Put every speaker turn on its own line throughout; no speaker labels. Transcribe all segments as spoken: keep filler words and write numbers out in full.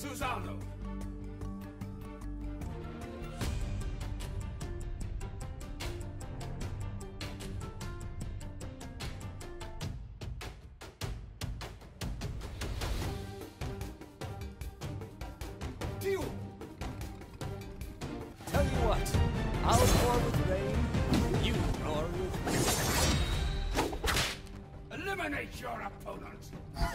Susano!
Deal! Tell you what, I'll roar with rain, you roar with wind.
Eliminate your opponent!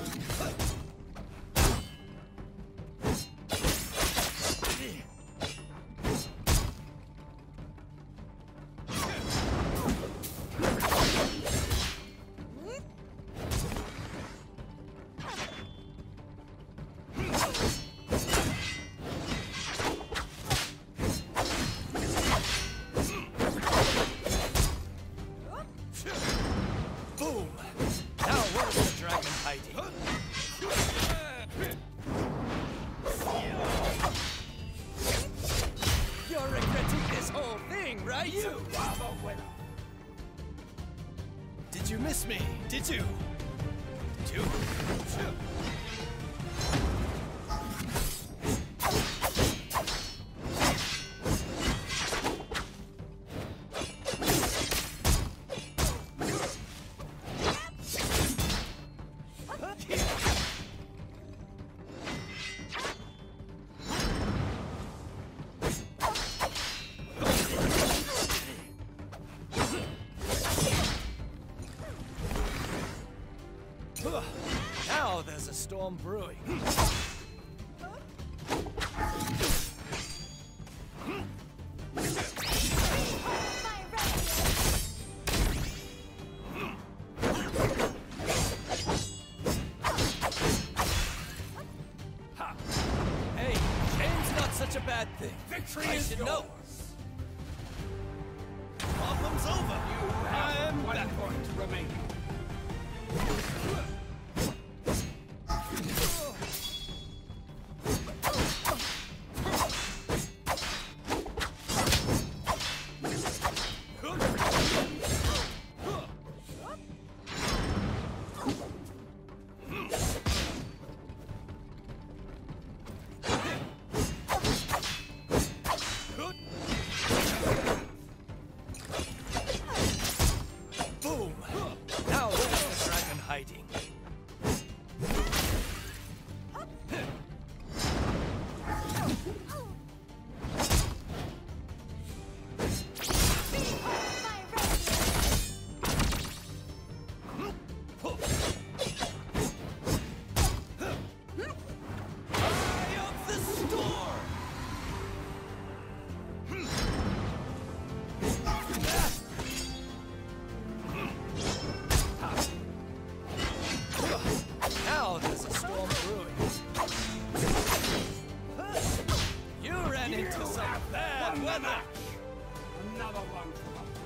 Boom! Now where's the dragon hiding? You're regretting this whole thing, right?
You are the winner!
Did you miss me? Did you? Did you? Now there's a storm brewing. Hey, shame's not such a bad thing.
Victory
I
is
should
yours!
know. Problem's over.
You have
I'm
one
back.
point remaining.
Boom! Now where's the dragon hiding? Eye of the storm! Now there's a storm brewing. You ran into some bad
Won the
weather.
match. Another one for the